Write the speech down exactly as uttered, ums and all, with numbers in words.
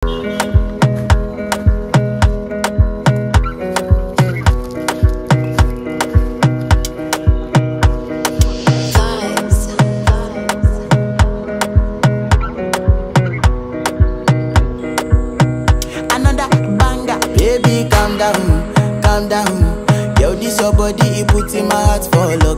Baby, calm down, calm down. Yo, this your body, it puts in my heart for love.